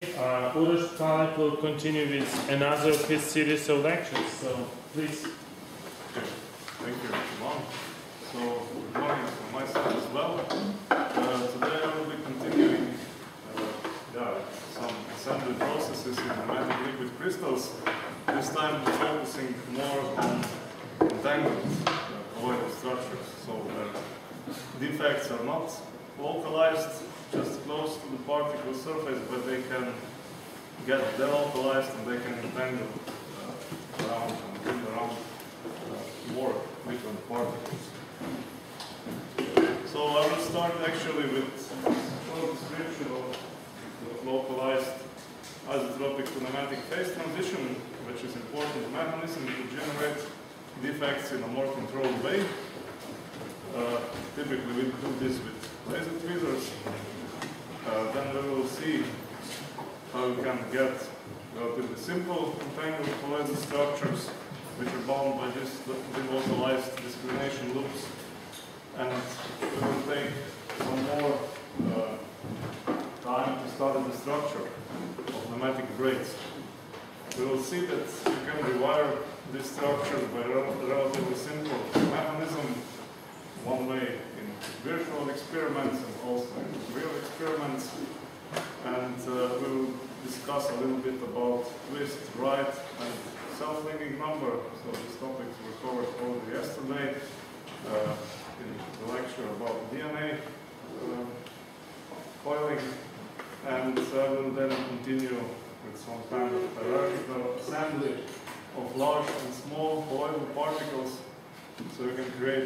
Uroš Tkalec will continue with another of his series of lectures, so please. Okay. Thank you, Stefan. So, good morning from my side as well. Today I will be continuing some assembly processes in magnetic liquid crystals. This time we're focusing more on entangled colloidal structures. So, defects are not localized just close to the particle surface, but they can get delocalized and they can entangle around and move around more different particles. So I will start actually with a short description of the localized isotropic kinematic phase transition, which is an important mechanism to generate defects in a more controlled way. Typically we do this with laser tweezers. Then we will see how we can get relatively simple entangled colloidal structures which are bound by this delocalized discrimination loops. And we will take some more time to study the structure of pneumatic braids. We will see that you can rewire these structures by a relatively simple mechanism, one way in virtual experiments and also in real experiments. And we will discuss a little bit about twist, right, and self-linking number. So these topics were covered already yesterday in the lecture about DNA coiling. And I will then continue with some kind of hierarchical assembly of large and small colloidal particles, so you can create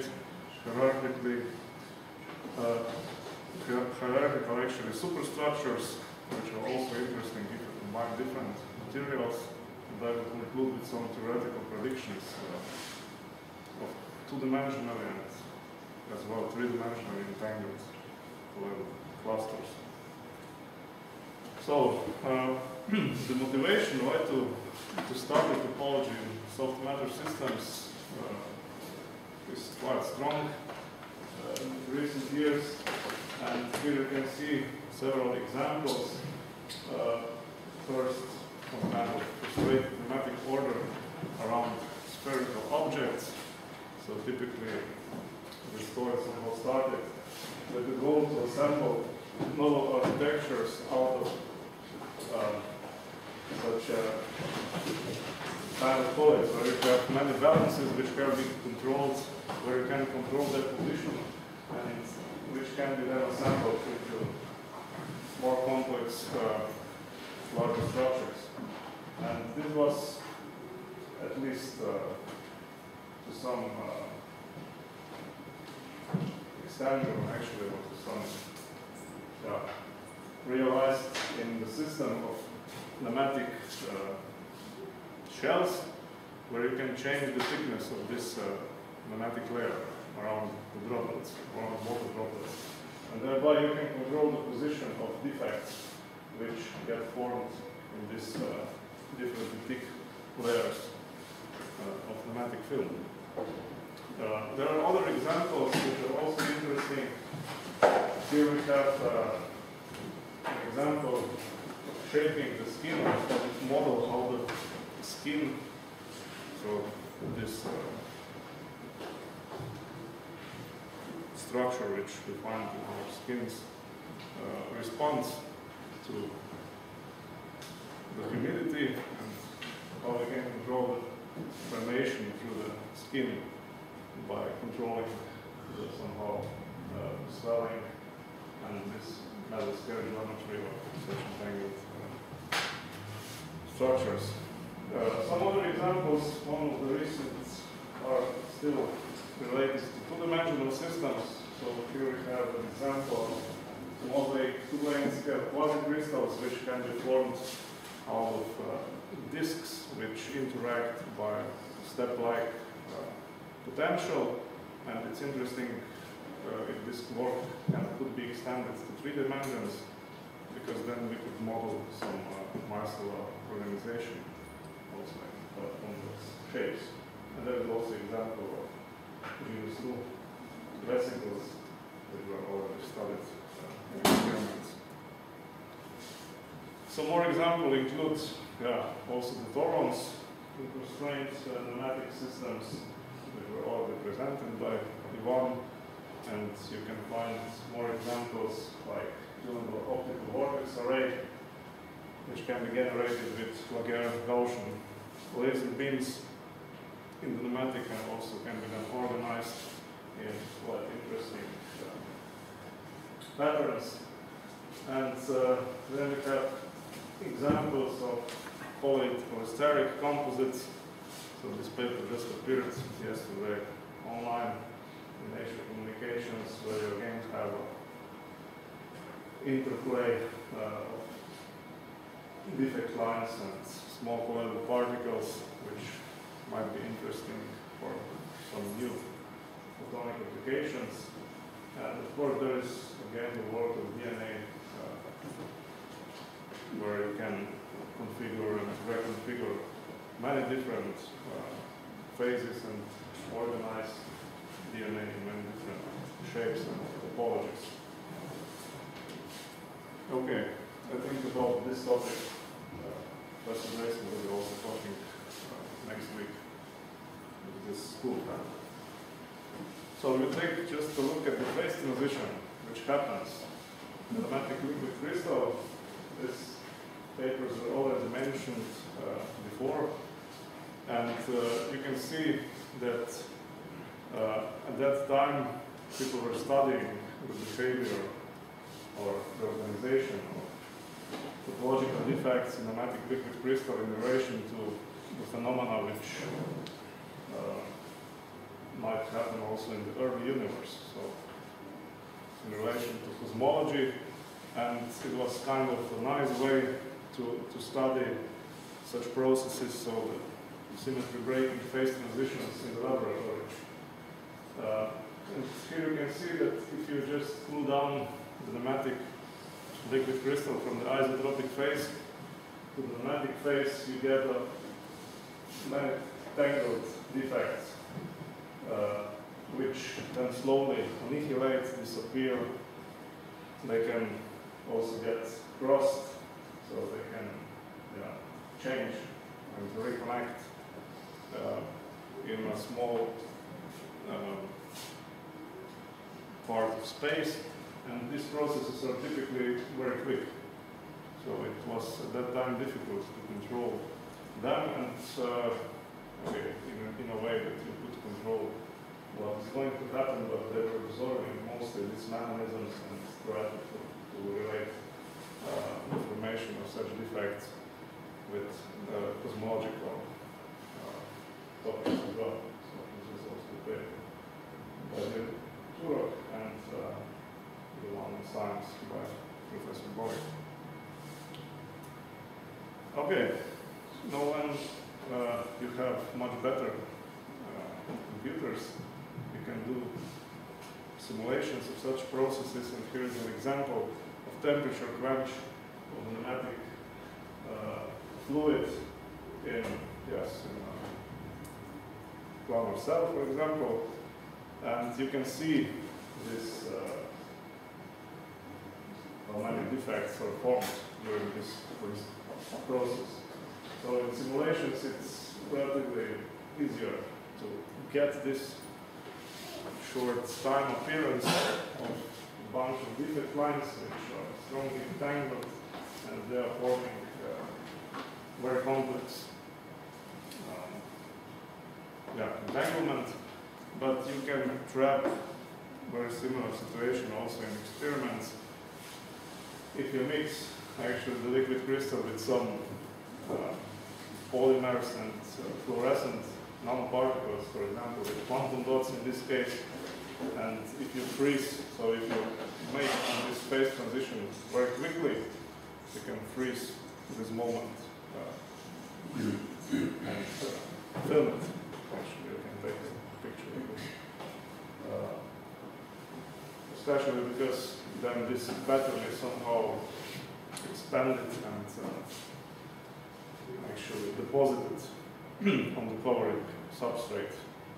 hierarchical actually superstructures, which are also interesting if you combine different materials. And I will conclude with some theoretical predictions of two-dimensional and as well three-dimensional entangled colloidal clusters. So the motivation, right, to start the topology in soft matter systems is quite strong in recent years, and here you can see several examples. First, some kind of straight pneumatic order around spherical objects. So typically, the story somehow started with the goal to assemble novel architectures out of such kind of colloids, where you have many balances which can be controlled, where you can control their position, and which can be then assembled into more complex, larger structures. And this was, at least to some extent, actually, to some realized in the system of pneumatic shells, where you can change the thickness of this pneumatic layer around the droplets, around water droplets. And thereby you can control the position of defects which get formed in these different thick layers of pneumatic film. There are other examples which are also interesting. Here we have an example of shaping the skin, of model how the skin, so this structure which we find in our skins responds to the humidity and how we can control the formation through the skin by controlling the somehow swelling and this mesoscale geometry of such entangled structures. Some other examples, one of the recent, are still related to two-dimensional systems. So here we have an example of mosaic two-lane scale quasi-crystals which can be formed out of disks which interact by step-like potential. And it's interesting if this work could be extended to 3 dimensions, because then we could model some micellar organization also in complex shapes. And there is also an example of genus vesicles that were already studied in experiments. Some more example includes also the torrents in constrained pneumatic systems that were already presented by Ivan, and you can find more examples like tunable optical vortex array, which can be generated with Laguerre-Gaussian laser beams in the pneumatic, and also can be then organized in quite interesting patterns. And then we have examples of colloid or steric composites. So this paper just appeared yesterday online in Asia Communications, where you again have interplay of defect lines and small colloidal particles, which might be interesting for some new photonic applications. And of course, there is again the work of DNA, where you can configure and reconfigure many different phases and organize DNA in many different shapes and topologies. Okay, I think about this topic, Professor Mason will be also talking next week with this school. So we'll take just a look at the phase transition, which happens in the pneumatic liquid crystal. These papers were already mentioned before, and you can see that at that time people were studying the behavior or the organization of topological defects in pneumatic liquid crystal in relation to the phenomena which might happen also in the early universe. So in relation to cosmology, and it was kind of a nice way to study such processes, so the symmetry breaking phase transitions in the laboratory. And here you can see that if you just cool down the pneumatic liquid crystal from the isotropic phase to the pneumatic phase, you get many tangled defects, which then slowly annihilate, disappear. They can also get crossed, so they can change and reconnect in a small part of space. And these processes are typically very quick. So it was at that time difficult to control them, and in a way that you could control what is going to happen, but they were observing mostly these mechanisms and tried to relate information of such defects with cosmological topics as well. So this is also the paper by Uroš and the one in science by Professor Boyd. Okay, now when you have much better computers, you can do simulations of such processes, and here is an example of temperature quench of a pneumatic fluid in flower cell, for example, and you can see this how many defects are formed during this process. So in simulations, it's relatively easier to get this short time appearance of a bunch of defect lines which are strongly entangled, and they are forming very complex entanglement. But you can trap very similar situation also in experiments. If you mix actually the liquid crystal with some polymers and fluorescent nanoparticles, for example, with quantum dots in this case, and if you freeze, so if you make this phase transition very quickly, you can freeze this moment and film it. Actually, you can take a picture of this. Especially because then this pattern is somehow expanded and actually deposited on the covering substrate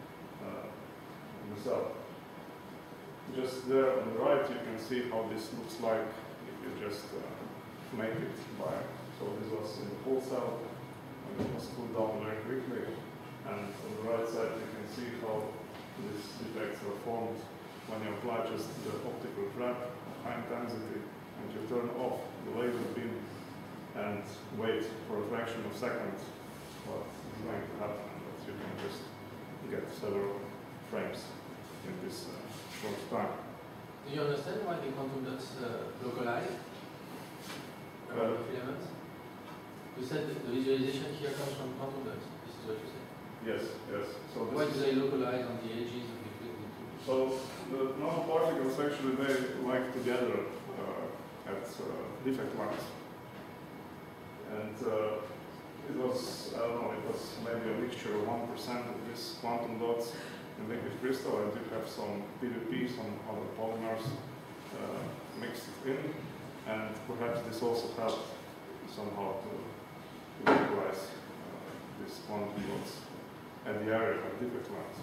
in the cell. Just there on the right, you can see how this looks like if you just make it by So this was in the whole cell, and it was cooled down very quickly. And on the right side, you can see how these defects are formed when you apply just the optical trap, high intensity, and you turn off the laser beam and wait for a fraction of seconds what is going to happen. But you can just get several frames in this short time. Do you understand why the quantum dots localize around the filaments? You said that the visualization here comes from quantum dots. This is what you said. Yes, yes. So why do they localize on the edges of the field? So the nanoparticles actually they like to gather at defect lines, and it was, I don't know, it was maybe a mixture of 1% of these quantum dots in liquid crystal, and you have some PVP, some other polymers mixed in, and perhaps this also helped somehow to localize these quantum dots at the area of defect lines.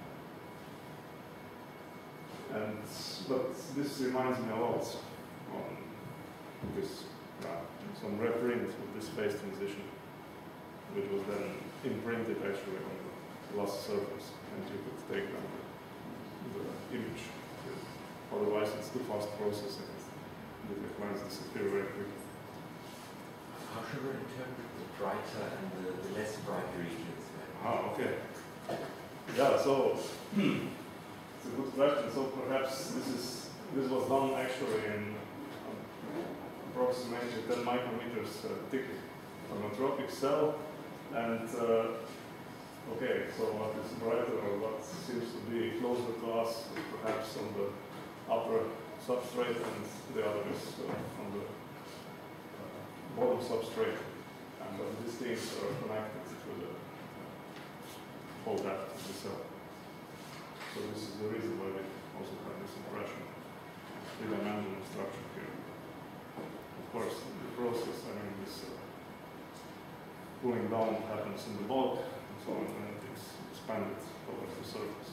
But this reminds me a lot on this, some reprint of this phase transition, which was then imprinted actually on the glass surface, and you could take down the image. Otherwise, it's too fast processing. The lines disappear very quickly. How should we interpret the brighter and the less bright regions? Ah, okay. Yeah, so it's a good question. So perhaps this was done actually in approximately 10 micrometers thick thermotropic cell, and okay, so what is brighter or what seems to be closer to us is perhaps on the upper substrate, and the other is on the bottom substrate, and these things are connected to the whole depth of the cell. So this is the reason why we also have this impression of three-dimensional structure here. Of course, the process, I mean, this cooling down happens in the bulk, and so on, and it is expanded towards the surface.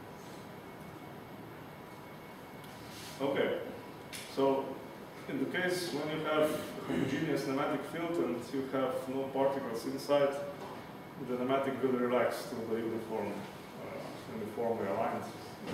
Okay, so in the case when you have a homogeneous nematic field and you have no particles inside, the nematic will relax to the uniformly aligned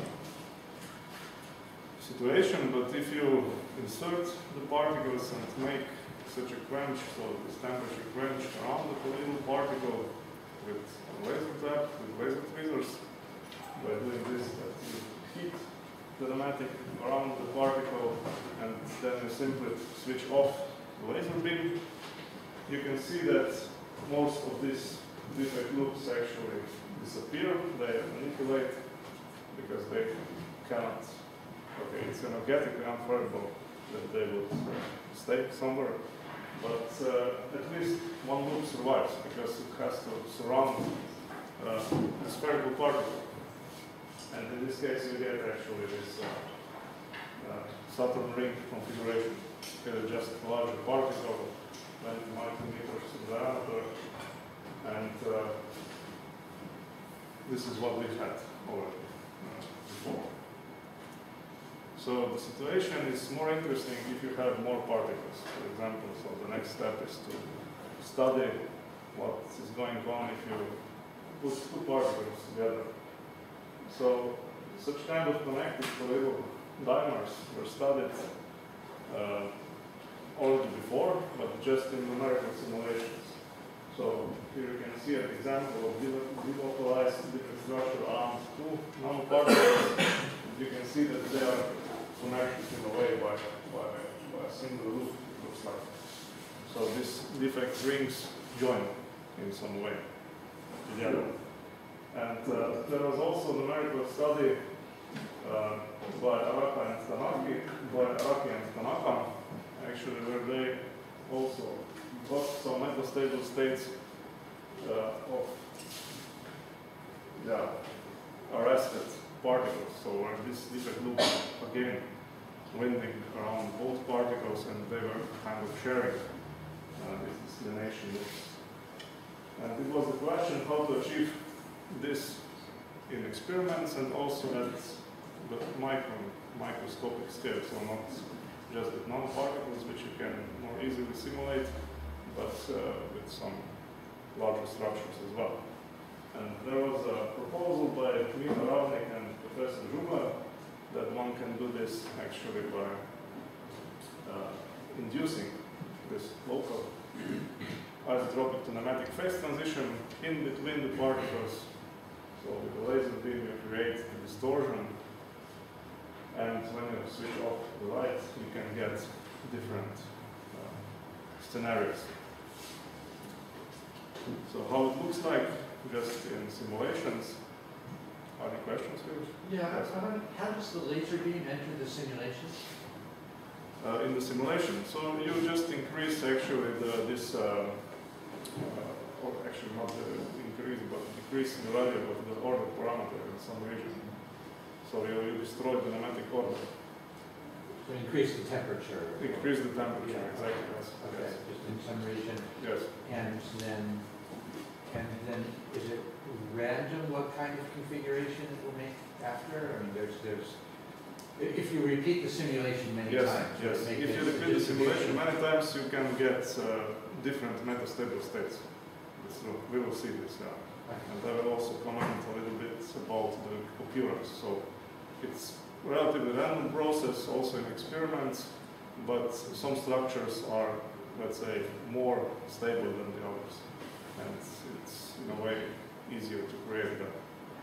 situation. But if you insert the particles and make such a quench, so this temperature quench around the little particle with a laser tap, with laser tweezers, by doing this, that you heat the nematic around the particle, and then you simply switch off the laser beam, you can see that most of these defect loops actually disappear. They manipulate because they cannot, okay, it's energetically unfavorable that they would stay somewhere, but at least one loop survives because it has to surround the spherical particle. And in this case, you get actually this Saturn ring configuration. You get just a larger particle, 20 micrometers in diameter, and this is what we had already before. So the situation is more interesting if you have more particles, for example. So the next step is to study what is going on if you put two particles together. So such kind of connected little dimers were studied already before, but just in numerical simulations. So here you can see an example of delocalized different structure around two nanoparticles. You can see that they are connected in a way by a single loop, it looks like. So these defect rings join in some way together. And there was also a numerical study by Araki and Tanaka, actually, where they also got some metastable states of arrested particles. So where this defect loop again winding around both particles, and they were kind of sharing these delineation loops. And it was the question how to achieve this in experiments and also at the microscopic scale, so not just with nanoparticles, which you can more easily simulate, but with some larger structures as well. And there was a proposal by Uroš Tkalec and Professor Jožef that one can do this actually by inducing this local isotropic to nematic phase transition in between the particles. So with the laser beam you create a distortion, and when you switch off the light you can get different scenarios. So how it looks like just in simulations. Are there questions here? Yeah, how does the laser beam enter the simulation? In the simulation, so you just increase actually or actually not increase, but decrease the value of the order parameter in some region. So you destroy the nematic order. So increase the temperature. Increase the temperature, Yeah. exactly. Yes. Okay, Yes. just in some region. Yes. And then is it random what kind of configuration it will make after? I mean, if you repeat the simulation many Yes, times, yes. make If you the repeat the simulation distribution. many times, you can get different metastable states. So we will see this now. And I will also comment a little bit about the occurrence. So it's relatively random process also in experiments, but some structures are, let's say, more stable than the others. And it's in a way easier to create them.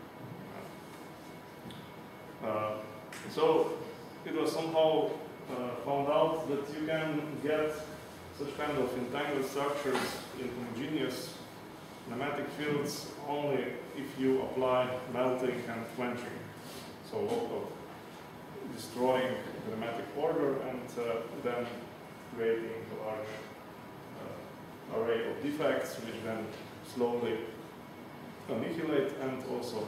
So it was somehow found out that you can get such kind of entangled structures in homogeneous nematic fields only if you apply melting and quenching. So local destroying the nematic order and then creating a large array of defects which then slowly annihilate, and also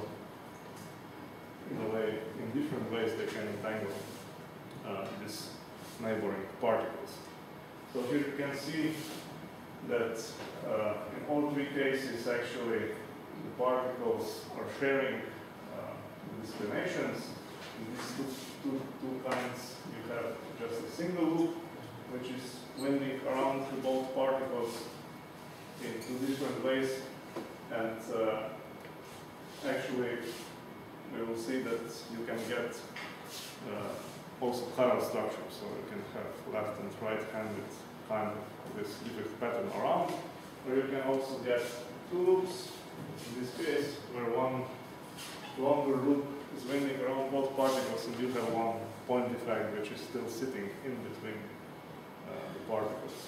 in different ways they can entangle these neighboring particles. So here you can see that in all three cases actually the particles are sharing the declinations. In these two kinds you have just a single loop which is winding around the both particles in two different ways, and actually we will see that you can get also chiral structures, so you can have left and right-handed kind of this defect pattern around, or you can also get two loops, in this case, where one longer loop is winding around both particles and you have one point defect which is still sitting in between the particles.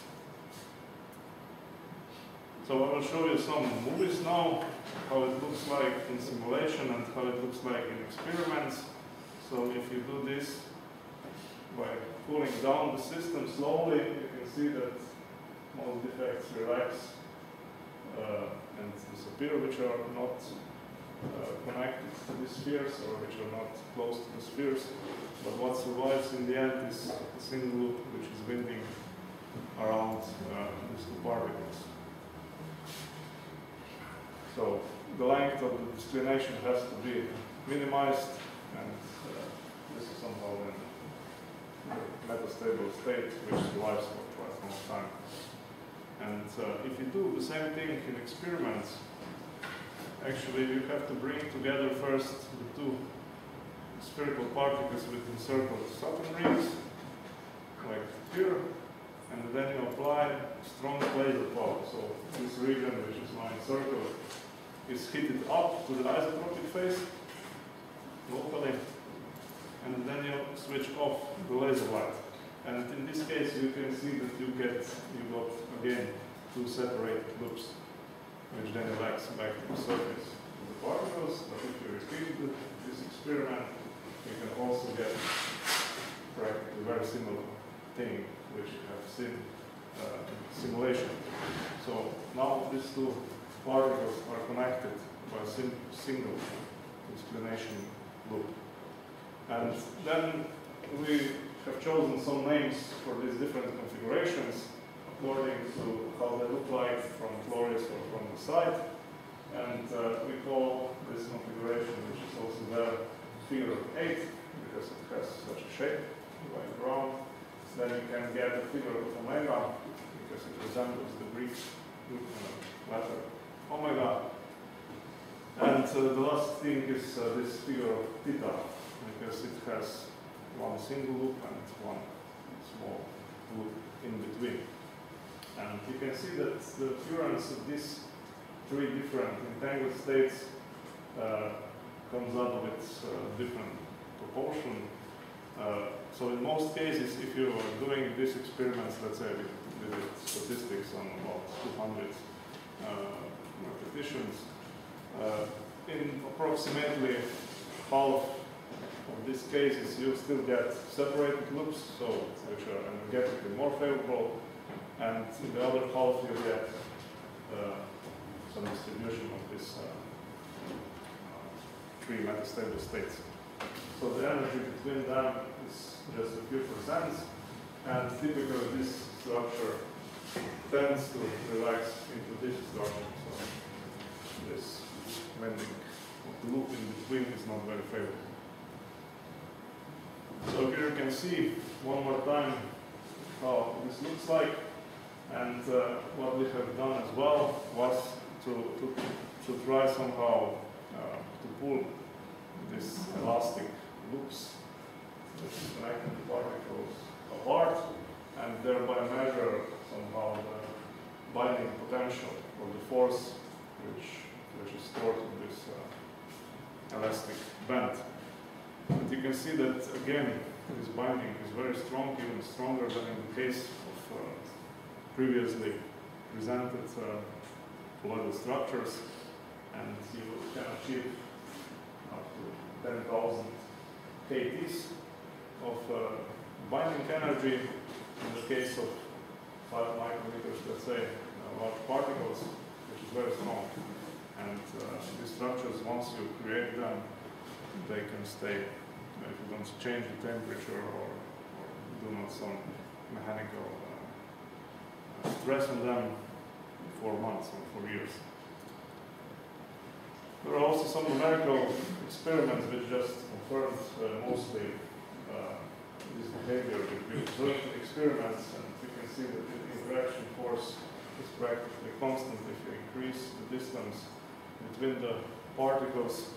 So I will show you some movies now, how it looks like in simulation and how it looks like in experiments. So if you do this by cooling down the system slowly, you can see that most defects relax and disappear, which are not connected to the spheres or which are not close to the spheres. But what survives in the end is a single loop which is winding around these two particles. So the length of the declination has to be minimized, and this is somehow in the metastable state which survives for quite a long time. And if you do the same thing in experiments, actually you have to bring together first the two spherical particles with encircled Saturn rings, like here, and then you apply strong laser power. So this region, which is now encircled, is heated up to the isotropic phase locally, and then you switch off the laser light. And in this case, you can see that you got again two separate loops, which then relax back to the surface of the particles. But if you repeat this experiment, you can also get practically very similar thing which you have seen in simulation. So now these two particles are connected by a single declination loop. And then we have chosen some names for these different configurations according to how they look like from Flores or from the side. And we call this configuration, which is also there, figure 8, because it has such a shape, like round. then you can get a figure of omega, because it resembles the Greek letter omega. And the last thing is this figure of theta, because it has one single loop and one small loop in between. And you can see that the occurrence of these three different entangled states comes up with different proportion. So in most cases, if you are doing these experiments, let's say with statistics on about 200 repetitions, in approximately half of these cases, you still get separated loops, so which are energetically more favorable, and in the other half you get some distribution of these three metastable states. So the energy between them is just a few percent, and typically this structure tends to relax into this structure. So this bending of the loop in between is not very favorable. So here you can see one more time how this looks like, and what we have done as well was to try somehow to pull these elastic loops that connect the particles apart, and thereby measure somehow the binding potential or the force which is stored in this elastic band. And you can see that again this binding is very strong, even stronger than in the case of previously presented colloidal structures, and you can achieve up to 10,000 kTs of binding energy in the case of 5 micrometers, let's say, large particles, which is very strong. And these structures, once you create them, they can stay, if you don't change the temperature or do not some mechanical stress on them for months or for years. There are also some numerical experiments which just confirmed mostly this behavior. We observed experiments, and you can see that the interaction force is practically constant if you increase the distance between the particles.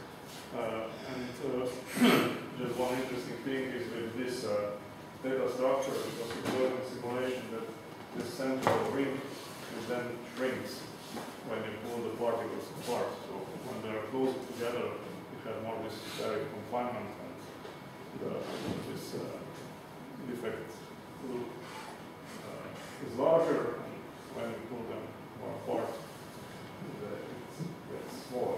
Just one interesting thing is with this data structure, it was observed in simulation that this central ring then shrinks when you pull the particles apart. So when they are closer together, you have more this steric confinement, and this defect loop is larger, and when you pull them more apart, it gets smaller.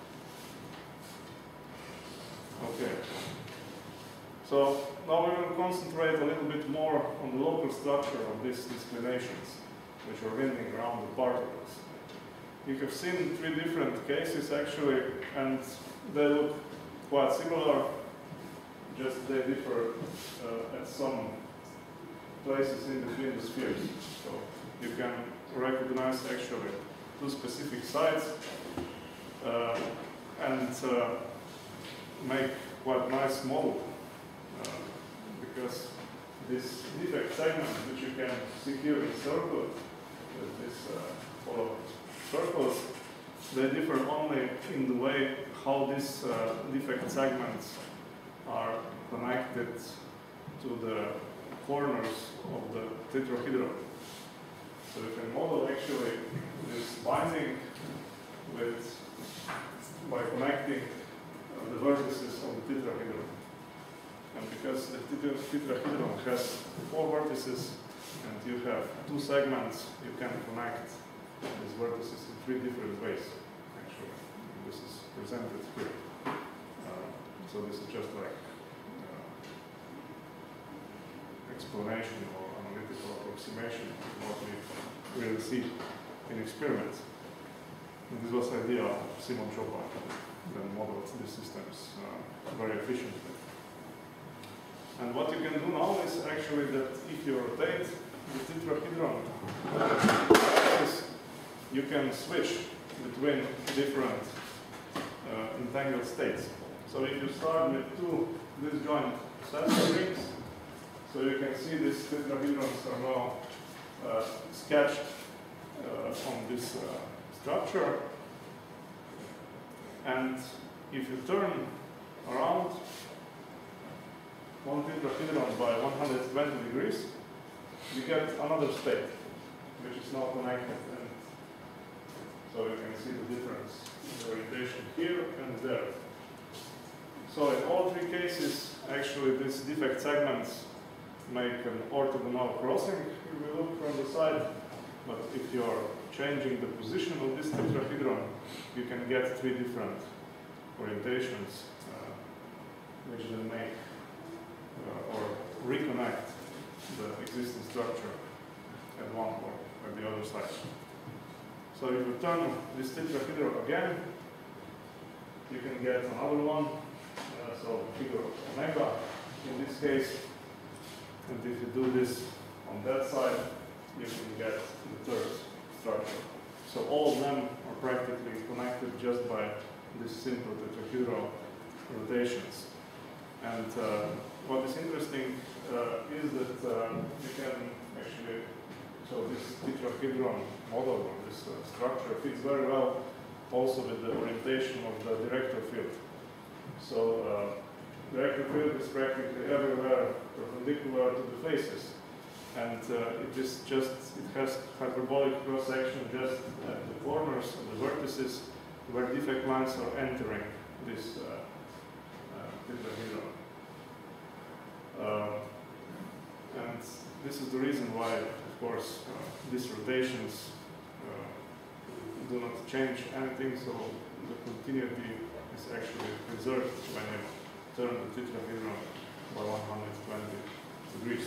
Okay. So now we're going to concentrate a little bit more on the local structure of these inclinations, which are bending around the particles. You have seen three different cases actually, and they look quite similar, just they differ at some places in between the spheres. So you can recognize actually two specific sites and make quite nice model, because this defect segment, which you can see here in circle, with this follow circles, they differ only in the way how these defect segments are connected to the corners of the tetrahedron. So you can model actually this binding by connecting the vertices of the tetrahedron. And because the tetrahedron has 4 vertices and you have 2 segments, you can connect these vertices in 3 different ways, actually. And this is presented here. So this is just like explanation or analytical approximation of what we really see in experiments. And this was the idea of Simon Chopin, that modeled these systems very efficiently. And what you can do now is actually that if you rotate the tetrahedron, you can switch between different entangled states. So if you start with 2 disjoint sensor rings, So you can see these tetrahedrons are now sketched on this structure. And if you turn around one tetrahedron by 120 degrees, you get another state, which is now connected. And so you can see the difference in the orientation here and there. So in all three cases, actually these defect segments make an orthogonal crossing if we look from the side. But if you are changing the position of this tetrahedron, you can get three different orientations, which then make or reconnect the existing structure at one point or the other side. So if you turn this tetrahedron again, you can get another one. So figure omega in this case. And if you do this on that side, you can get the third structure. So all of them are practically connected just by this simple tetrahedral rotations. And what is interesting is that you can actually, so this tetrahedron model or this structure fits very well also with the orientation of the director field. So director field is practically everywhere perpendicular to the faces. And it has hyperbolic cross-section just at the corners of the vertices where defect lines are entering this tetrahedron. And this is the reason why, of course, these rotations do not change anything, so the continuity is actually preserved when you turn the tetrahedron by 120 degrees.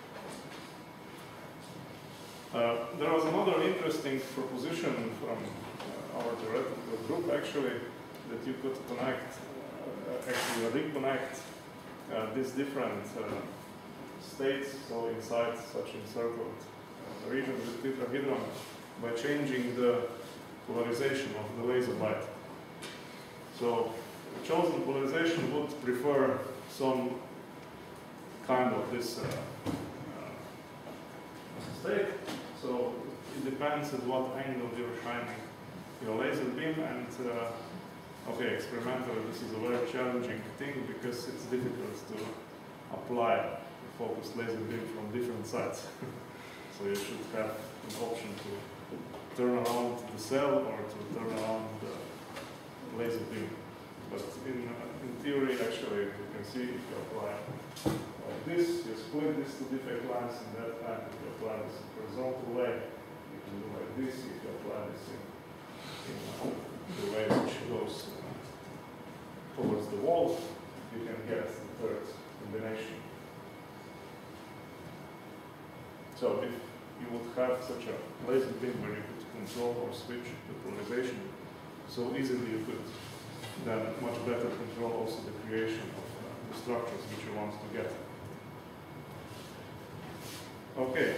There was another interesting proposition from our theoretical group, actually, that you could connect, actually reconnect these different states, so inside such encircled regions with tetrahedron, by changing the polarization of the laser light. So the chosen polarization would prefer some kind of this state. So it depends at what angle you're shining your laser beam. And okay, experimentally, this is a very challenging thing because it's difficult to apply a focused laser beam from different sides. So you should have an option to turn around the cell or to turn around the laser beam. But in theory, actually, you can see if you apply like this, you split these two defect lines in that time. If you apply this in horizontal way, you can do like this. If you apply this in the way which goes towards the wall, you can get the third combination. So if you would have such a laser beam where you could control or switch the polarization so easily, you could then much better control also the creation of the structures which you want to get. Okay.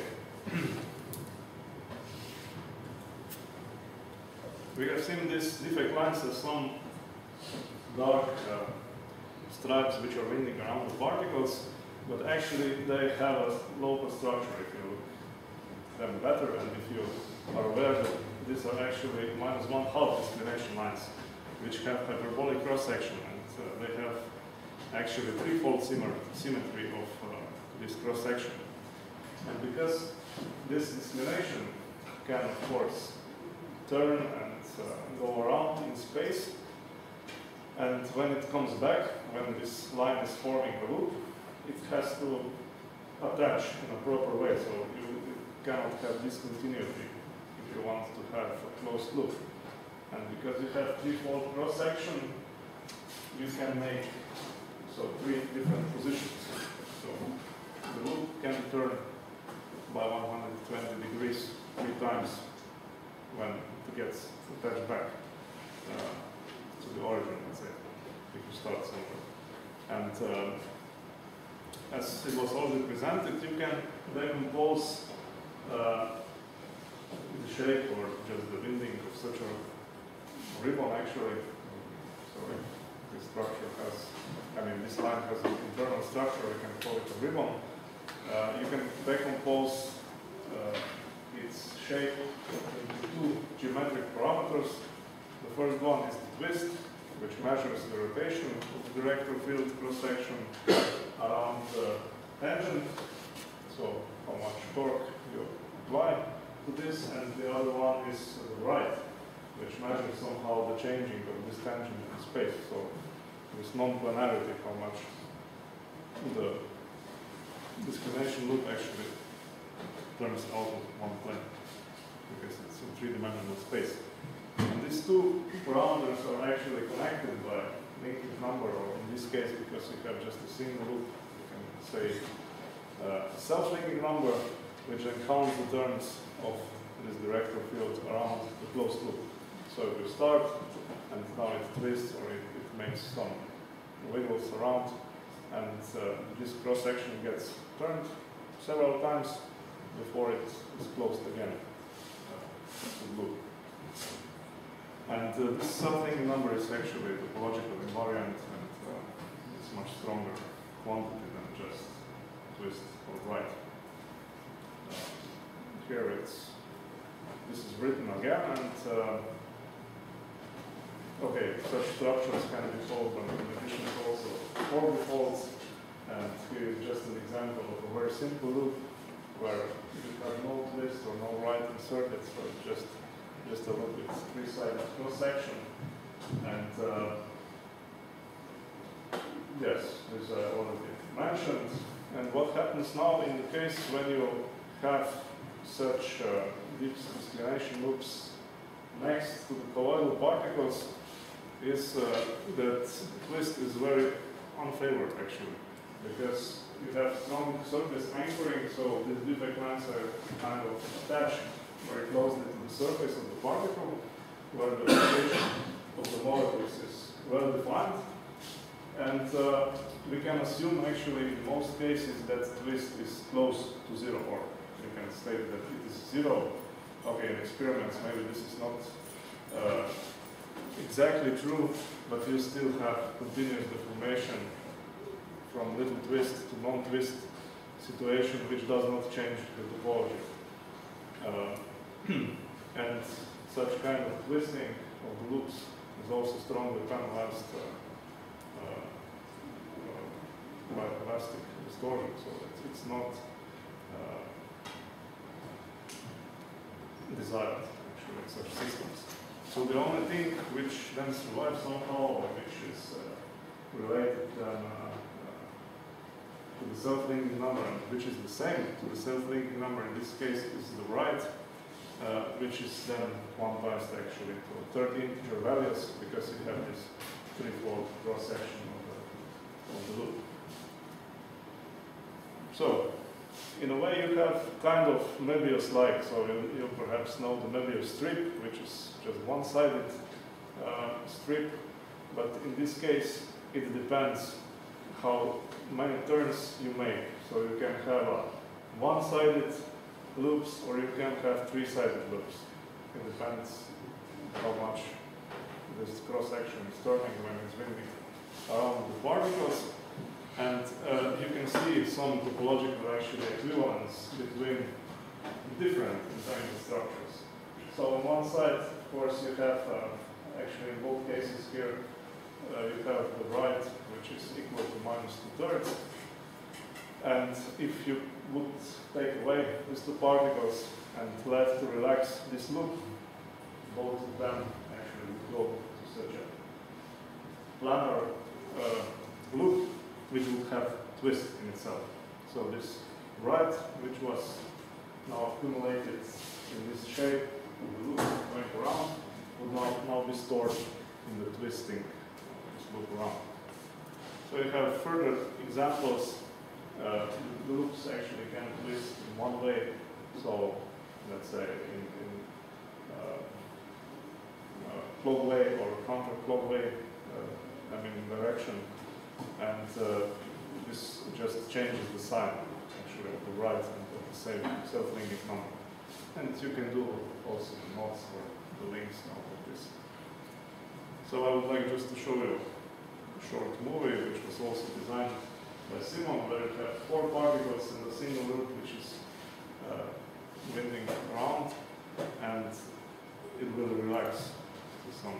We have seen these defect lines as some dark stripes which are winding around the particles, but actually they have a local structure if you look them better, and if you are aware that these are actually -1/2 discrimination lines, which have hyperbolic cross-section, and they have actually threefold symmetry of this cross-section. And because this discrimination can, of course, turn and go around in space, and when it comes back, when this line is forming a loop, it has to attach in a proper way, so you cannot have discontinuity if you want to have a closed loop. And because you have threefold cross-section, you can make three different positions. So the loop can turn by 120 degrees 3 times when it gets attached back to the origin, let's say, if you start somewhere. And as it was already presented, you can decompose the shape or just the winding of such a ribbon, actually. So if this structure has, this line has an internal structure, we can call it a ribbon. you can decompose its shape into two geometric parameters. The first one is the twist, which measures the rotation of the director field cross-section around the tangent, so how much torque you apply to this, and the other one is the right, which measures somehow the changing of this tangent in space, so this non-planarity, how much the discrimination loop actually turns out of one plane, because it's in three-dimensional space. And these two parameters are actually connected by linking number, or in this case, because you have just a single loop, you can say self-linking number, which then counts the terms of this director field around the closed loop. So if you start, and now it twists, or it makes some wiggles around, and this cross-section gets turned several times before it is closed again, the loop. And this self-linking number is actually the topological invariant, and it's much stronger quantity than just twist or right. Here this is written again, and okay, such structures can be solved on conditions also for defaults, and here is just an example of a very simple loop where you have no twist or no right inserted, so it's just a loop with three-sided cross-section, and yes, this I already mentioned. And what happens now in the case when you have such deep discrimination loops next to the colloidal particles is that twist is very unfavored actually, because you have strong surface anchoring, so these defect lines are kind of attached very closely to the surface of the particle, where the rotation of the molecules is well defined. And we can assume actually in most cases that twist is close to zero, or you can state that it is zero. Okay, in experiments maybe this is not exactly true, but you still have continuous deformation from little twist to non-twist situation, which does not change the topology. And such kind of twisting of the loops is also strongly penalized by elastic distortion, so it's not desired actually in such systems. So the only thing which then survives somehow, or which is related then to the self-linking number, and which is the same to the self-linking number in this case, is the right, which is then quantized actually to 30 integer values, because you have this threefold cross-section of the loop. So, in a way you have kind of Möbius-like, so you perhaps know the Möbius strip, which is just one-sided strip, but in this case it depends how many turns you make. So you can have a one-sided loops, or you can have three-sided loops. It depends how much this cross-section is turning when it's winding around the particles. And you can see some topological actually equivalence between different entangled structures. So on one side, of course, you have actually in both cases here, you have the right, which is equal to -2/3. And if you would take away these two particles and let to relax this loop, both of them actually would go to such a planar loop, which would have twist in itself. So this right, which was now accumulated in this shape of the loop going around, would now be stored in the twisting of this loop around. So you have further examples. The loops actually can twist in one way. So let's say in clockway or counter-clockway, direction. And this just changes the sign, actually, of the right and of the same self-linking number. And you can do also the knots or the links out of this. So I would like just to show you a short movie, which was also designed by Simon, where you have 4 particles in a single loop which is winding around, and it will relax to some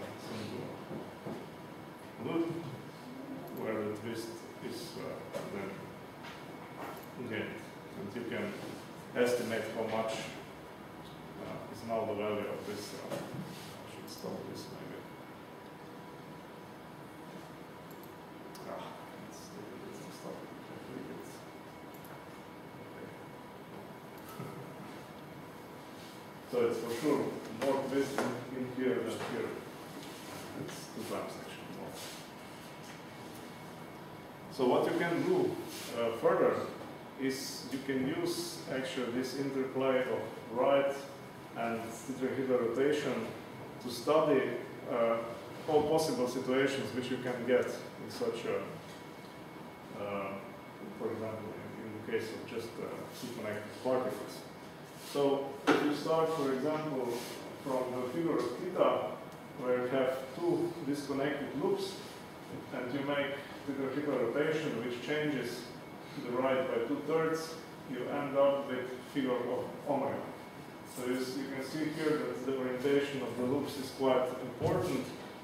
loop where the twist is then gained. And you can estimate how much is now the value of this. I should stop this maybe. Let's stop it. Okay. So it's for sure more twist in here than here. It's 2 times actually more. So what you can do further is you can use actually this interplay of right and tetrahedral rotation to study all possible situations which you can get in such a, for example, in the case of just superconnected particles. So if you start, for example, from the figure of theta, where you have 2 disconnected loops, and you make tetrahedral rotation which changes the right by 2/3, you end up with figure of omega. So you can see here that the orientation of the loops is quite important.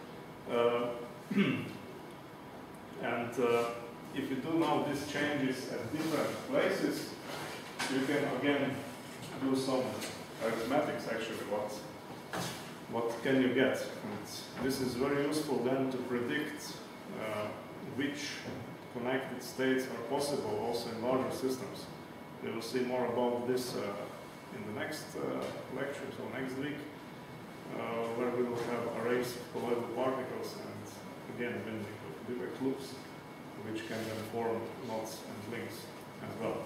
And if you do now these changes at different places, you can again do some arithmetics actually. What can you get? And this is very useful then to predict which connected states are possible also in larger systems. We will see more about this in the next lecture, so next week, where we will have arrays of colloidal particles and again bending of Defects loops, which can then form knots and links as well.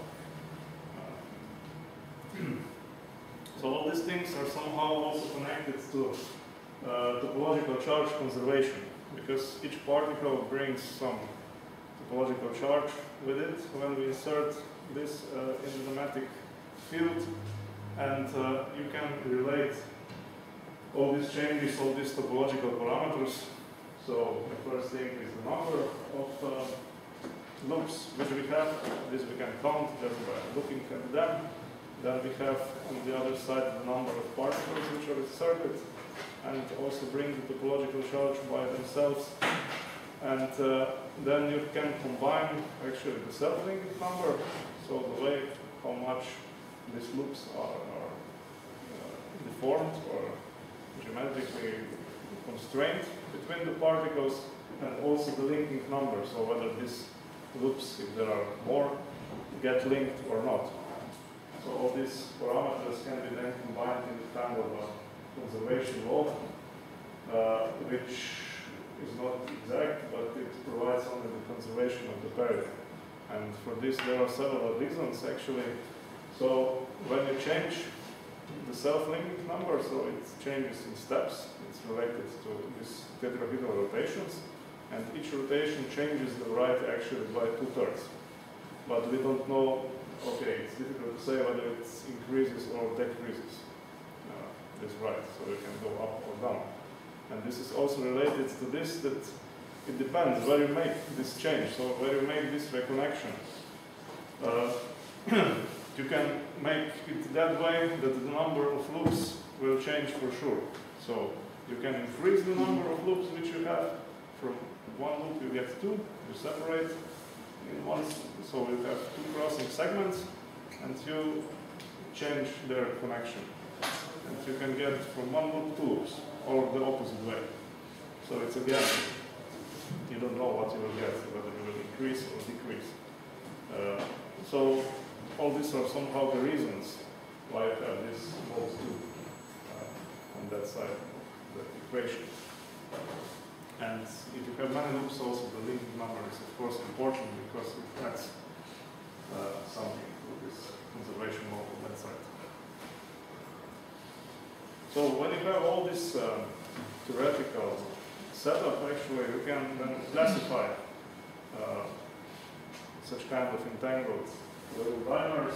So all these things are somehow also connected to topological charge conservation, because each particle brings some topological charge with it when we insert this in the nematic field, and you can relate all these changes, all these topological parameters. So the first thing is the number of loops which we have. This we can count just by looking at them. Then we have on the other side the number of particles which are inserted, and also bring the topological charge by themselves. And then you can combine actually the self-linked number, so the way how much these loops are deformed or geometrically constrained between the particles, and also the linking number, so whether these loops, if there are more, get linked or not. So all these parameters can be then combined in kind of a conservation law, which is not exact, but it provides only the conservation of the parity. And for this there are several reasons actually. So when you change the self-linking number, so it changes in steps, it's related to these tetrahedral rotations, and each rotation changes the right actually by 2/3. But we don't know, okay, it's difficult to say whether it increases or decreases this right, so it can go up or down. And this is also related to this, that it depends where you make this change, so where you make this reconnection. You can make it that way that the number of loops will change for sure. So you can increase the number of loops which you have. From one loop you get 2, you separate in one, so you have 2 crossing segments, and you change their connection. And you can get from one loop 2 loops, or the opposite way. So it's again, you don't know what you will get, whether you will increase or decrease. So all these are somehow the reasons why you have this mode 2 on that side of the equation. And if you have many loops, also the linking number is of course important, because it adds something to this conservation law on that side. So when you have all this theoretical setup, actually you can then classify such kind of entangled little diners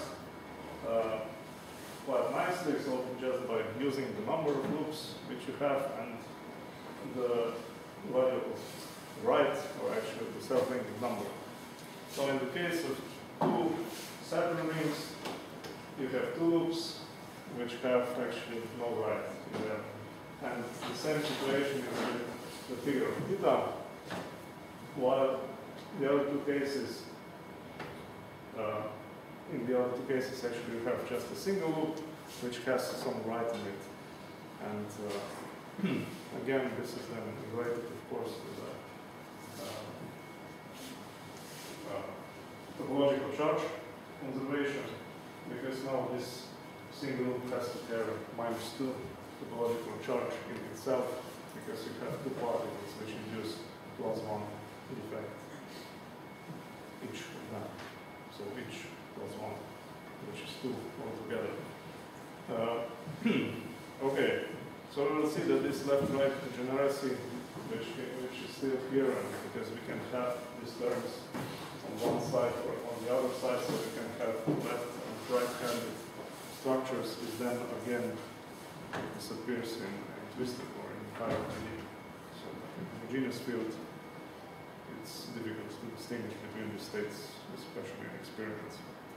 quite nicely, so just by using the number of loops which you have and the value of right, or actually the self-linking number. So in the case of two Saturn rings, you have two loops which have actually no right in them. And the same situation is with the figure of theta, while the other two cases, in the other two cases actually you have just a single loop which has some right in it. And again, this is then related, of course, to the topological charge conservation, because now this single loop has to carry -2 topological charge in itself, because you have two particles which induce +1 defect each of them. So each +1, which is 2 altogether. Okay, so we will see that this left-right degeneracy, which is still here, and because we can have these terms on one side or on the other side, so we can have left and right-handed structures, is then again disappears in twisted or in hierarchy. So in homogeneous field, it's difficult to distinguish between the states, especially in experiments.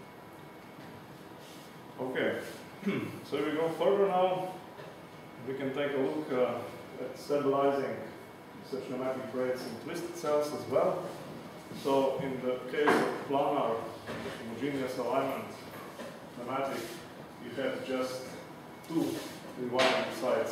Okay, so if we go further now, we can take a look at stabilizing such nematic braids in twisted cells as well. So in the case of planar homogeneous alignment nematic, you have just two rewiring sites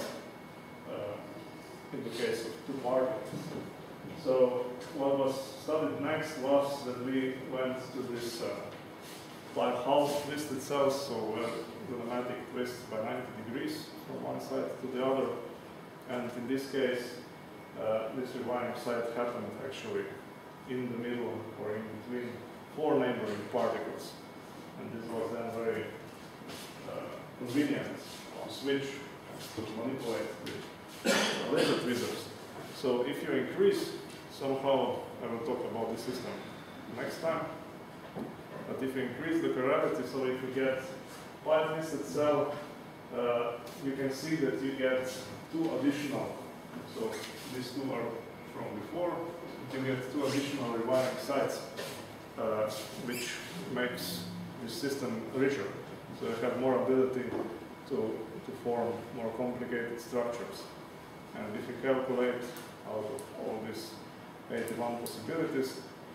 in the case of two particles. So what was studied next was that we went to this like half twisted cells, so the nematic twists by 90 degrees from one side to the other. And in this case, this rewiring site happened actually in the middle or in between four neighboring particles. And this was then very convenient to switch to manipulate with laser tweezers. So if you increase, somehow I will talk about the system next time, but if you increase the chirality, so if you get quite twisted cell, you can see that you get two additional, so these two are from before, you get two additional rewiring sites, which makes this system richer. So you have more ability to form more complicated structures. And if you calculate out of all these 81 possibilities,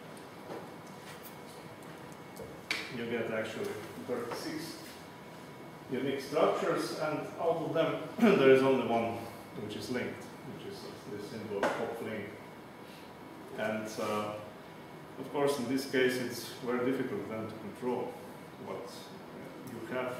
you get actually 36 unique structures, and out of them there is only one which is linked, which is this symbol of link. And of course, in this case, it's very difficult then to control what you have.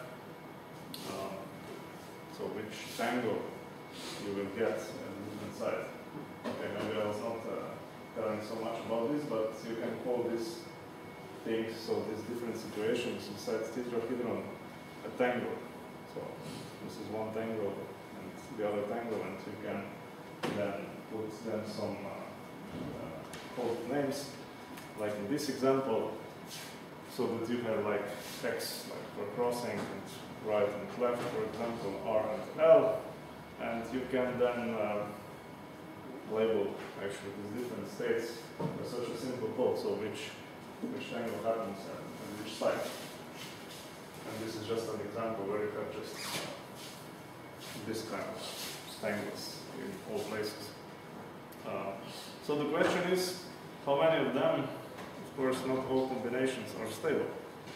So which tangle you will get at the different side. Okay, maybe I was not telling so much about this, but you can call these things, so these different situations inside tetrahedron, a tangle. So this is one tangle and the other tangle, and you can then put them some code names, like in this example, so that you have like X, like for crossing, and right and left, for example, R and L, and you can then label actually these different states with such a simple code, so which tangle happens and which side. And this is just an example where you have just this kind of tangles in all places. So the question is, how many of them? Of course, not all combinations are stable.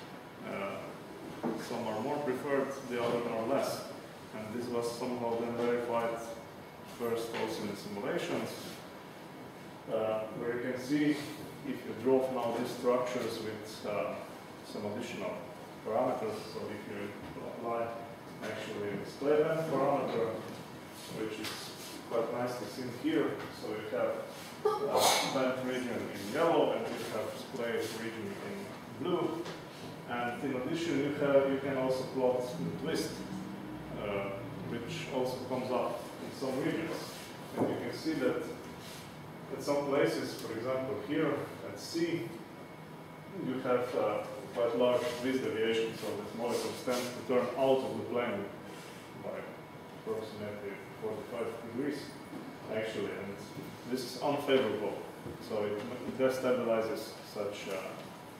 Some are more preferred, the other are less. And this was somehow then verified first also in simulations, where you can see if you draw now these structures with some additional parameters. So if you apply actually this play length parameter, which is quite nicely seen here, so you have bent region in yellow and you have splay region in blue. And in addition, you can also plot the twist, which also comes up in some regions. And you can see that at some places, for example here at C, you have quite large twist deviation, so this molecule tends to turn out of the plane by approximately 45 degrees, actually, and this is unfavorable. So it destabilizes such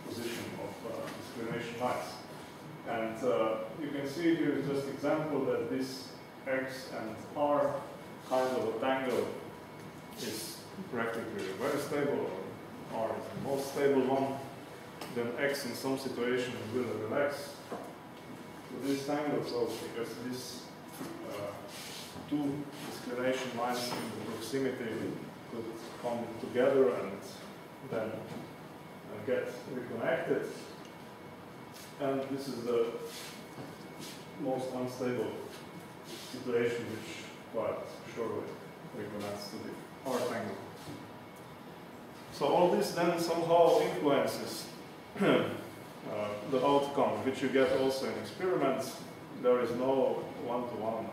position of discrimination lines. And you can see here is just example that this X and R kind of a tangle is practically very stable, or R is the most stable one. Then X in some situations will relax to this tangle, so because these two disclination lines in the proximity could come together and then get reconnected. And this is the most unstable situation which quite surely reconnects to the R tangle. So all this then somehow influences the outcome, which you get also in experiments. There is no one-to-one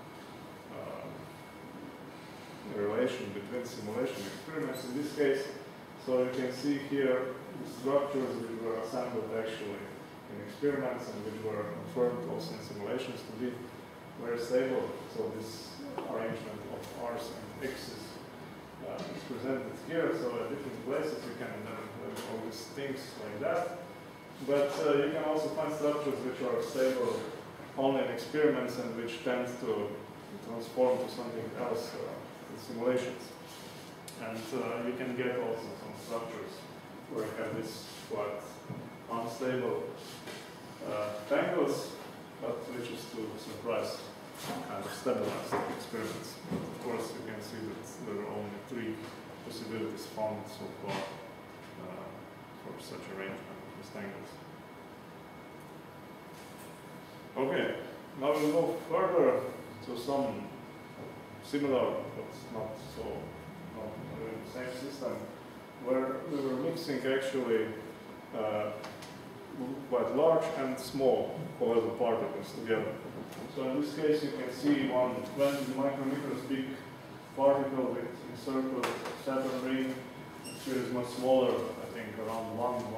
relation between simulation and experiments in this case. So you can see here the structures which were assembled actually in experiments and which were confirmed also in simulations to be very stable. So this arrangement of R's and X's is presented here. So at different places you can have all these things like that. But you can also find structures which are stable only in experiments and which tend to transform to something else in simulations. And you can get also some structures where you have this quite unstable tangles, but which is to surprise kind of stabilized experiments. Of course, you can see that there are only 3 possibilities found so far for such arrangement of these tangles. Okay, now we'll go further to some similar, but not so, not the same system, where we were mixing actually quite large and small colloidal particles together. So in this case, you can see one 20 micrometers big particle with encircled Saturn ring. Here is much smaller, I think around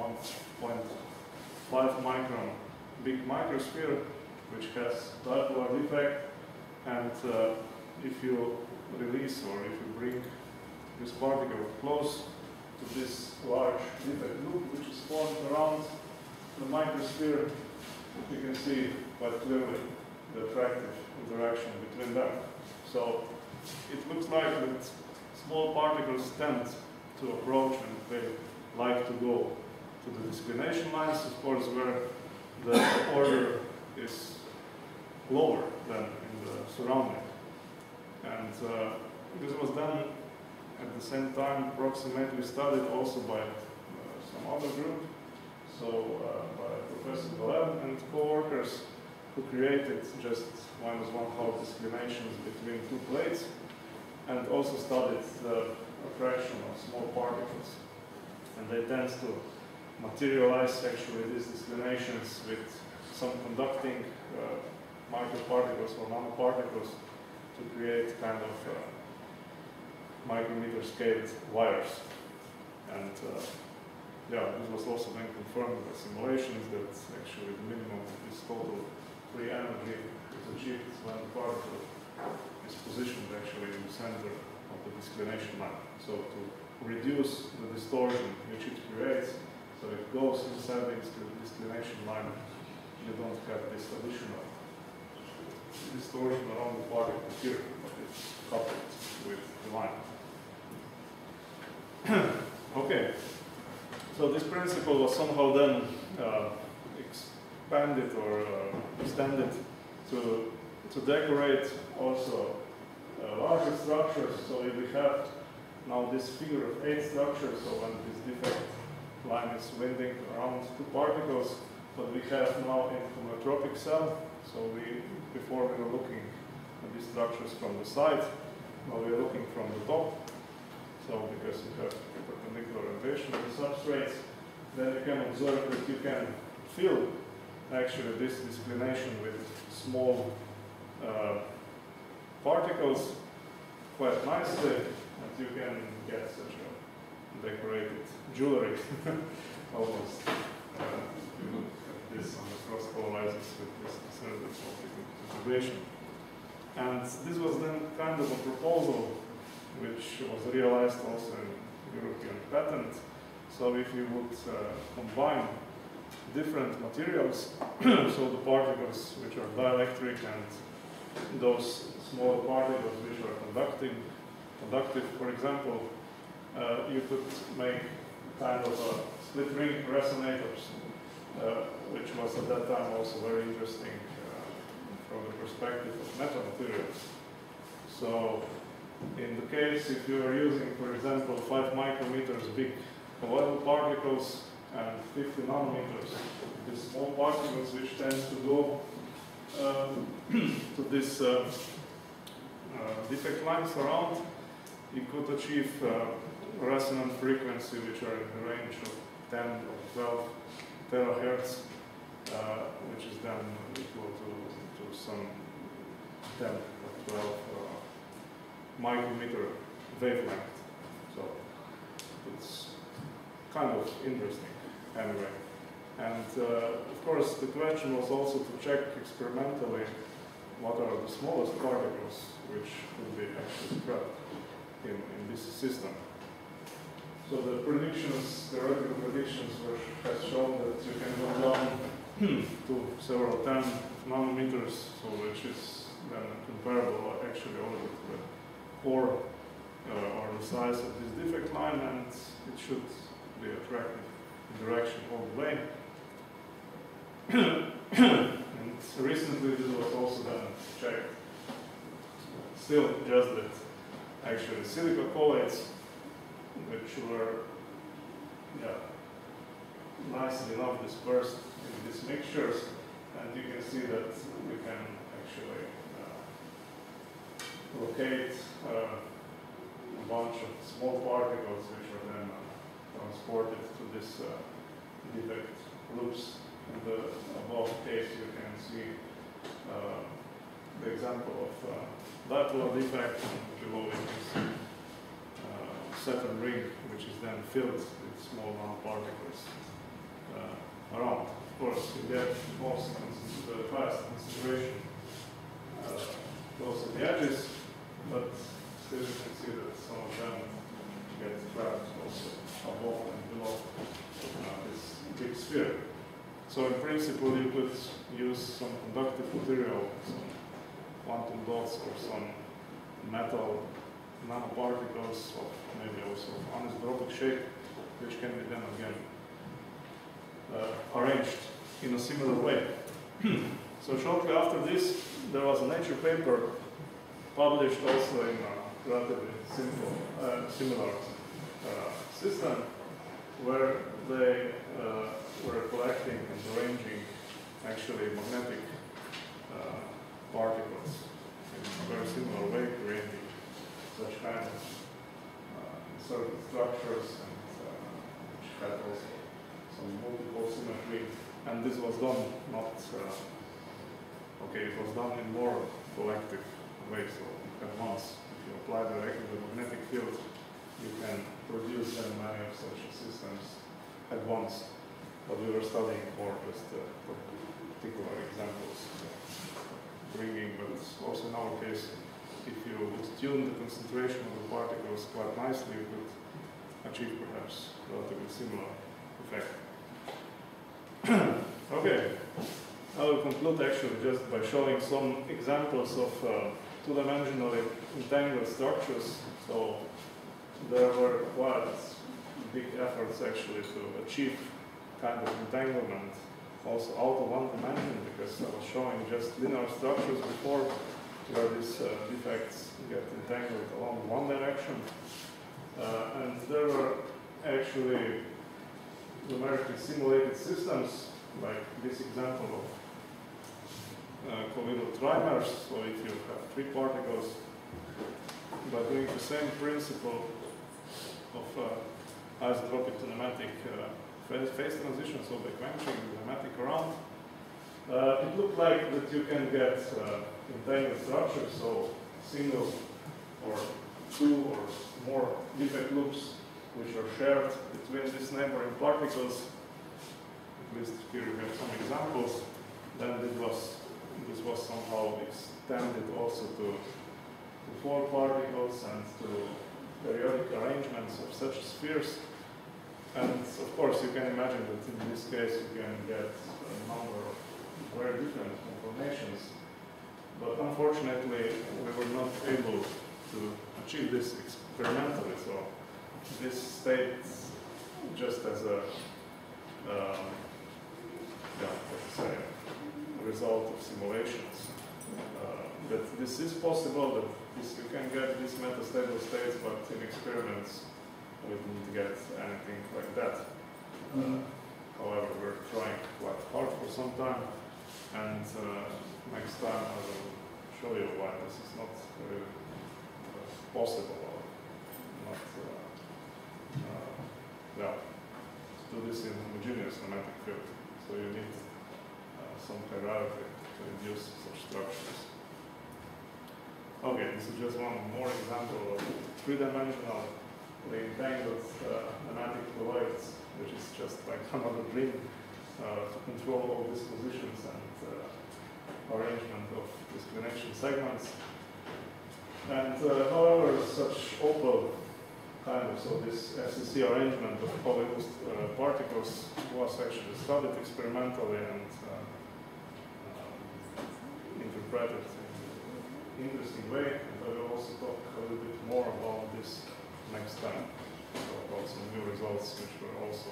1.5 micron big microsphere, which has dipolar defect. And if you release or if you bring this particle close to this large defect loop, which is formed around the microsphere, you can see quite clearly the attractive interaction between them. So it looks like that small particles tend to approach and they like to go to the disclination lines, of course, where the order is lower than in the surrounding. And this was done at the same time approximately studied also by some other group, so by Professor Colloids and co-workers, who created just -1/2 disclinations between 2 plates and also studied the attraction of small particles. And they tend to materialize actually these disclinations with some conducting microparticles or nanoparticles to create kind of micrometer scaled wires. And yeah, this was also then confirmed by simulations that actually the minimum of this total free energy is achieved when the particle is positioned actually in the center of the disclination line. So to reduce the distortion which it creates, so it goes inside the disclination line, you don't have this additional distortion around the particle here, but it's coupled with the line. Okay, so this principle was somehow then expanded or extended to decorate also larger structures. So if we have now this figure of 8 structures, so when this defect line is winding around 2 particles, but we have now in homeotropic cell. So before we were looking at these structures from the side, now we are looking from the top. So because you have perpendicular rotation of the substrates, then you can observe that you can fill actually this disclination with small particles quite nicely, and you can get such a decorated jewelry almost. You look at this on the cross polarizers with this asserted optical integration. And this was then kind of a proposal which was realized also in European patent So if you would combine different materials, so the particles which are dielectric and those smaller particles which are conductive, for example, you could make kind of a split ring resonators, which was at that time also very interesting from the perspective of metamaterials. So in the case if you are using, for example, 5 micrometers big colloidal particles and 50 nanometers, these small particles which tends to go to this defect lines around, you could achieve resonant frequency which are in the range of 10 or 12 terahertz, which is then equal to some 10 or 12 micrometer wavelength. So it's kind of interesting anyway. And of course the question was also to check experimentally what are the smallest particles which could be actually trapped in this system. So the predictions, theoretical predictions, has shown that you can go down to several 10 nanometers, so which is then comparable actually only with the core or the size of this defect line, and it should be attractive in direction all the way. And recently this was also then checked. Still just that actually silica colloids, which were nicely enough dispersed in these mixtures, and you can see that we can actually locate a bunch of small particles which are then transported to this defect loops. In the above case you can see the example of dipole defect, and below you can see Stefan ring, which is then filled with small nanoparticles around. Of course, you get most fast concentration close to the edges, but still you can see that some of them get trapped also above and below this big sphere. So in principle, you could use some conductive material, some quantum dots or some metal nanoparticles of maybe also anisotropic shape, which can be then again arranged in a similar way. So shortly after this, there was a Nature paper published also in a relatively simple, similar system, where they were collecting and arranging actually magnetic particles in a very similar way, creating such kind of certain structures, and which had also some multiple symmetry. And this was done not, it was done in more collective way. So at once, if you apply directly the magnetic field, you can produce then many of such systems at once. But we were studying for just particular examples, bringing, but also in our case, if you would tune the concentration of the particles quite nicely, you could achieve perhaps relatively similar effect. Okay, I will conclude actually just by showing some examples of two-dimensionally entangled structures. So there were quite big efforts actually to achieve kind of entanglement also out of one dimension, because I was showing just linear structures before where these defects get entangled along one direction. And there were actually numerically simulated systems, like this example of colloidal trimers. So if you have 3 particles, by doing the same principle of isotropic to nematic phase transition, so by quenching the nematic around, it looked like that you can get entangled structures, so single or 2 or more defect loops which are shared between these neighboring particles. At least here we have some examples. Then this was somehow extended also to 4 particles and to periodic arrangements of such spheres. And of course, you can imagine that in this case you can get a number of very different conformations. But unfortunately, we were not able to achieve this experimentally. So this states just as a let's say, a result of simulations. That this is possible, that you can get these metastable states, but in experiments we didn't get anything like that. However, we're trying quite hard for some time, and next time I will show you why this is not really possible, or not, to do this in homogeneous nematic field. So you need some chirality to induce such structures. Okay, this is just one more example of three-dimensional entangled nematic colloids, which is just like another dream to control all these positions and arrangement of discrimination segments. And however, such opal kind of, so this SEC arrangement of Colloids particles was actually studied experimentally and interpreted in an interesting way. And I will also talk a little bit more about this next time. So about some new results which were also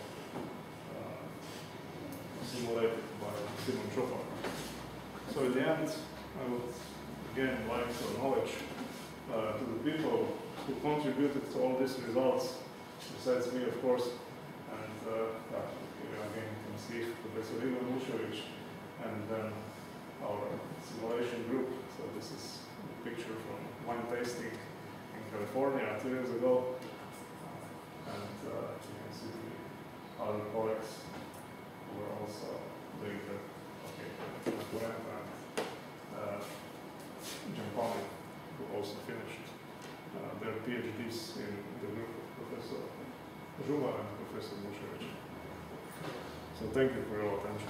simulated by Simon Chopin. So in the end, I would again like to acknowledge to the people who contributed to all these results, besides me, of course, and here again you can see Professor Uroš, and then our simulation group. So this is a picture from wine tasting in California 2 years ago, and you can see the other colleagues who were also doing the Giampani, who also finished their PhDs in the group of Professor Žuva and Professor Vučević. So thank you for your attention.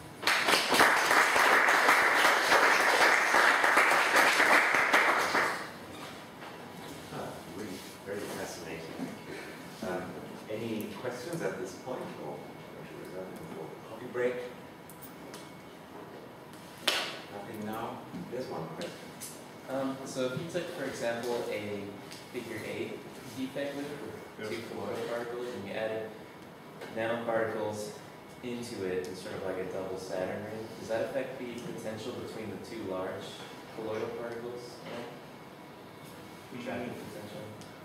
Really, very fascinating. Any questions at this point, or should we go for a coffee break? Nothing now. There's one question. So if you took, for example, a figure 8 defect loop with two colloidal particles and you added nanoparticles into it in sort of like a double Saturn ring, does that affect the potential between the two large colloidal particles? Attracting potential?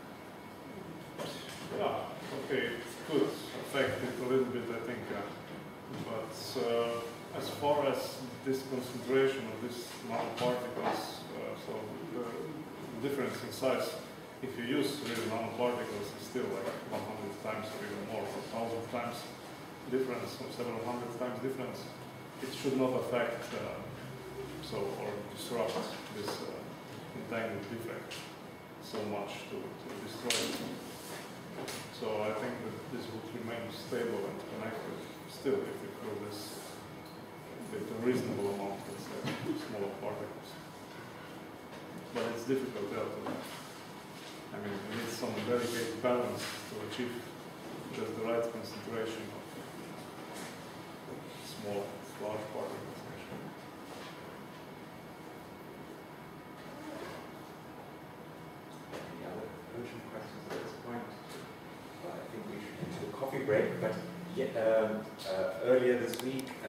Yeah, okay, it could affect it a little bit, I think. But as far as this concentration of these nanoparticles, so the difference in size, if you use really nanoparticles, it's still like 100 times or even more, or 1,000 times difference, or several hundred times difference. It should not affect or disrupt this entangled defect so much to destroy it. So I think that this would remain stable and connected still if you fill this with a reasonable amount of smaller particles. But it's difficult to I mean, you need some delicate balance to achieve just the right concentration of small, large particles. Any other urgent questions at this point? Well, I think we should get to a coffee break, but earlier this week,